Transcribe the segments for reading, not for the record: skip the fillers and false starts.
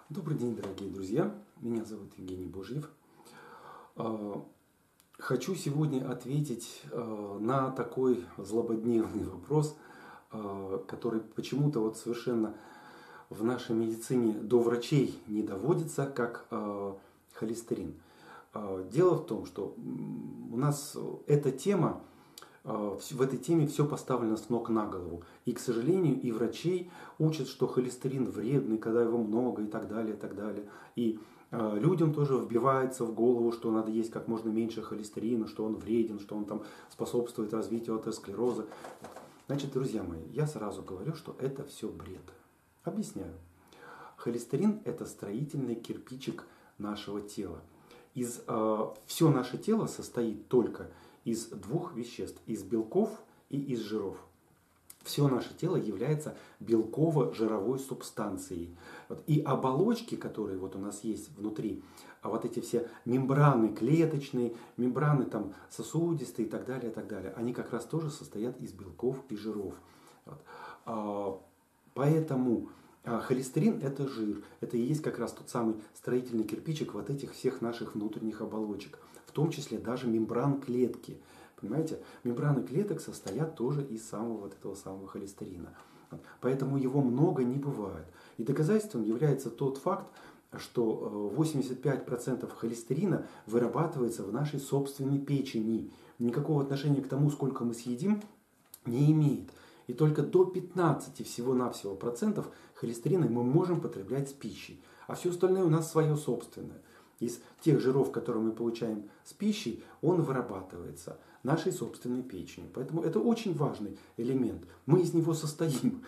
Добрый день, дорогие друзья. Меня зовут Евгений Божьев. Хочу сегодня ответить на такой злободневный вопрос, который почему-то вот совершенно в нашей медицине до врачей не доводится, как холестерин. Дело в том, что у нас эта тема, в этой теме все поставлено с ног на голову. И, к сожалению, и врачей учат, что холестерин вредный, когда его много и так далее, и так далее. И людям тоже вбивается в голову, что надо есть как можно меньше холестерина, что он вреден, что он там способствует развитию атеросклероза. Значит, друзья мои, я сразу говорю, что это все бред. Объясняю. Холестерин – это строительный кирпичик нашего тела. Все наше тело состоит только из двух веществ, из белков и из жиров. Все наше тело является белково-жировой субстанцией. И оболочки, которые вот у нас есть внутри, вот эти все мембраны клеточные, мембраны там сосудистые и так далее, они как раз тоже состоят из белков и жиров. Поэтому холестерин – это жир. Это и есть как раз тот самый строительный кирпичик вот этих всех наших внутренних оболочек. В том числе даже мембран клетки. Понимаете? Мембраны клеток состоят тоже из самого вот этого самого холестерина. Поэтому его много не бывает. И доказательством является тот факт, что 85% холестерина вырабатывается в нашей собственной печени. Никакого отношения к тому, сколько мы съедим, не имеет. И только до 15 всего-навсего процентов холестерина мы можем потреблять с пищей. А все остальное у нас свое собственное. Из тех жиров, которые мы получаем с пищей, он вырабатывается нашей собственной печенью. Поэтому это очень важный элемент. Мы из него состоим.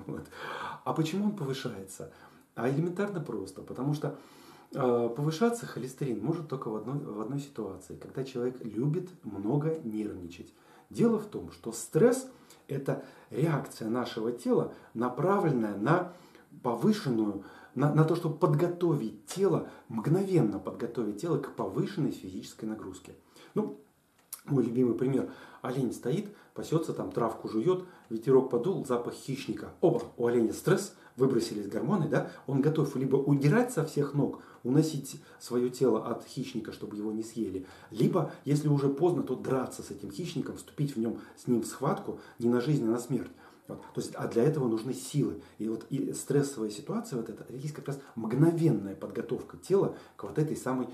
А почему он повышается? А элементарно просто. Потому что повышаться холестерин может только в одной ситуации. Когда человек любит много нервничать. Дело в том, что стресс – это реакция нашего тела, направленная на повышенную, на то, чтобы подготовить тело, мгновенно подготовить тело к повышенной физической нагрузке. Ну, мой любимый пример. Олень стоит, пасется, там травку жует, ветерок подул, запах хищника. Оба, у оленя стресс, выбросились гормоны, да? Он готов либо удирать со всех ног, уносить свое тело от хищника, чтобы его не съели, либо, если уже поздно, то драться с этим хищником, вступить с ним в схватку не на жизнь, а на смерть. То есть, а для этого нужны силы. И стрессовая ситуация, это есть как раз мгновенная подготовка тела к вот этой самой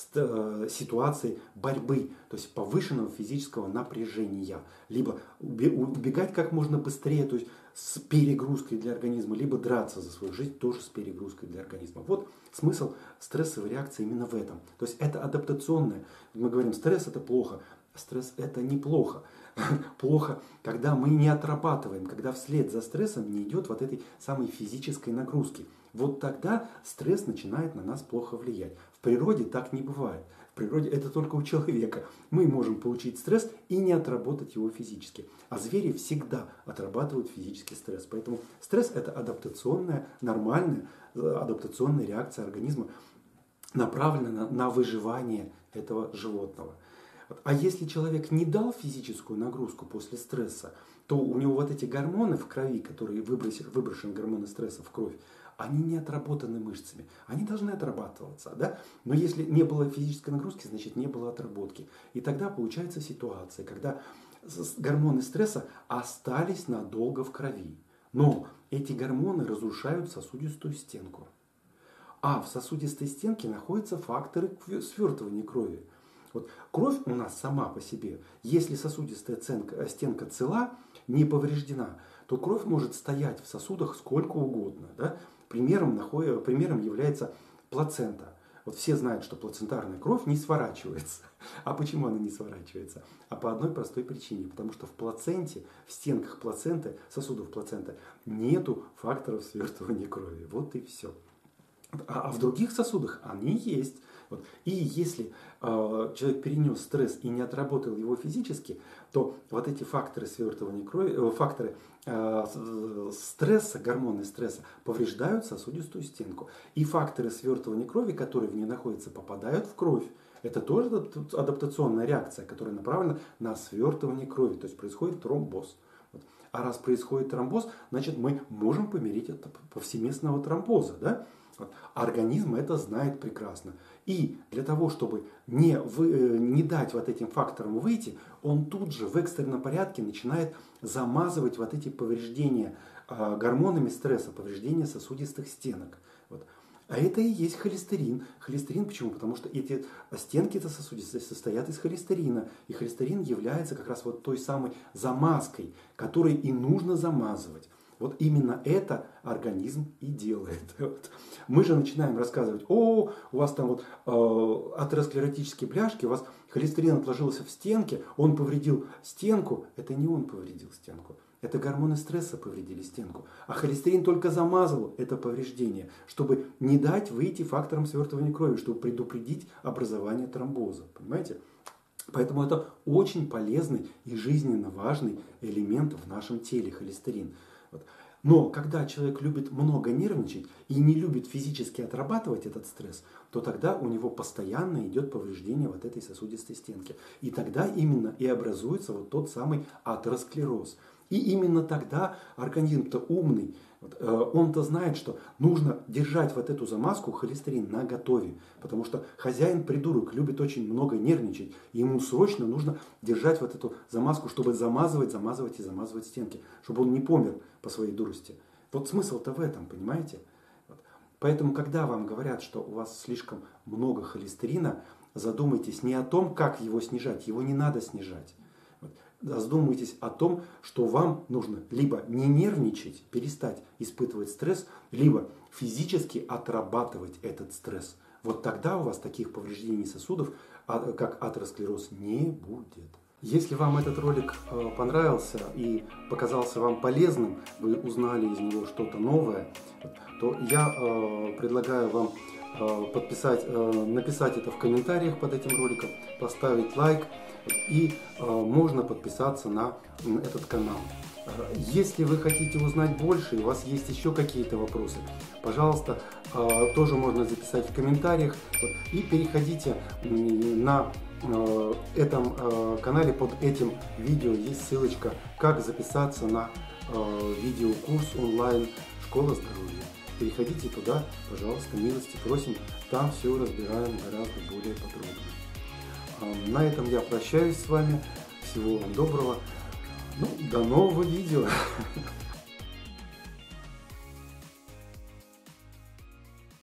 ситуации борьбы, то есть повышенного физического напряжения. Либо убегать как можно быстрее, то есть с перегрузкой для организма, либо драться за свою жизнь тоже с перегрузкой для организма. Вот смысл стрессовой реакции именно в этом. То есть это адаптационное. Мы говорим, стресс это плохо. Стресс это неплохо. Плохо, когда мы не отрабатываем, когда вслед за стрессом не идет вот этой самой физической нагрузки. Вот тогда стресс начинает на нас плохо влиять. В природе так не бывает. В природе это только у человека. Мы можем получить стресс и не отработать его физически. А звери всегда отрабатывают физический стресс. Поэтому стресс это адаптационная, нормальная адаптационная реакция организма, направленная на выживание этого животного. А если человек не дал физическую нагрузку после стресса, то у него вот эти гормоны в крови, которые выброшены гормоны стресса в кровь, они не отработаны мышцами. Они должны отрабатываться. Да? Но если не было физической нагрузки, значит не было отработки. И тогда получается ситуация, когда гормоны стресса остались надолго в крови. Но эти гормоны разрушают сосудистую стенку. А в сосудистой стенке находятся факторы свертывания крови. Вот кровь у нас сама по себе, если сосудистая стенка цела, не повреждена, то кровь может стоять в сосудах сколько угодно. Да? Примером является плацента. Вот все знают, что плацентарная кровь не сворачивается. А почему она не сворачивается? А по одной простой причине. Потому что в плаценте, в стенках плаценты, сосудов плаценты, нету факторов свертывания крови. Вот и все. А в других сосудах они есть. Вот. И если человек перенес стресс и не отработал его физически, то вот эти факторы свертывания крови, факторы стресса, гормоны стресса повреждают сосудистую стенку. И факторы свертывания крови, которые в ней находятся, попадают в кровь. Это тоже адаптационная реакция, которая направлена на свертывание крови. То есть происходит тромбоз. Вот. А раз происходит тромбоз, значит мы можем помереть от повсеместного тромбоза. Да? Вот. Организм это знает прекрасно. И для того, чтобы не дать вот этим факторам выйти, он тут же в экстренном порядке начинает замазывать вот эти повреждения гормонами стресса, повреждения сосудистых стенок. Вот. А это и есть холестерин. Холестерин почему? Потому что эти стенки-то сосудистые состоят из холестерина. И холестерин является как раз вот той самой замазкой, которой и нужно замазывать. Вот именно это организм и делает. Вот. Мы же начинаем рассказывать: о, у вас там вот атеросклеротические бляшки, у вас холестерин отложился в стенке, он повредил стенку. Это не он повредил стенку. Это гормоны стресса повредили стенку. А холестерин только замазал это повреждение, чтобы не дать выйти факторам свертывания крови, чтобы предупредить образование тромбоза. Понимаете? Поэтому это очень полезный и жизненно важный элемент в нашем теле, холестерин. Вот. Но когда человек любит много нервничать и не любит физически отрабатывать этот стресс, то тогда у него постоянно идет повреждение вот этой сосудистой стенки. И тогда именно и образуется вот тот самый атеросклероз. И именно тогда организм-то умный, он-то знает, что нужно держать вот эту замазку, холестерин, наготове. Потому что хозяин-придурок любит очень много нервничать. И ему срочно нужно держать вот эту замазку, чтобы замазывать стенки. Чтобы он не помер по своей дурости. Вот смысл-то в этом, понимаете? Вот. Поэтому, когда вам говорят, что у вас слишком много холестерина, задумайтесь не о том, как его снижать. Его не надо снижать. Задумайтесь о том, что вам нужно либо не нервничать, перестать испытывать стресс, либо физически отрабатывать этот стресс. Вот тогда у вас таких повреждений сосудов, как атеросклероз, не будет. Если вам этот ролик понравился и показался вам полезным, вы узнали из него что-то новое, то я предлагаю вам написать это в комментариях под этим роликом, поставить лайк. И можно подписаться на этот канал. Если вы хотите узнать больше, и у вас есть еще какие-то вопросы, пожалуйста, тоже можно записать в комментариях. И переходите на этом канале, под этим видео есть ссылочка, как записаться на видеокурс онлайн «Школа здоровья». Переходите туда, пожалуйста, милости просим, там все разбираем гораздо более подробно. На этом я прощаюсь с вами. Всего вам доброго. До нового видео.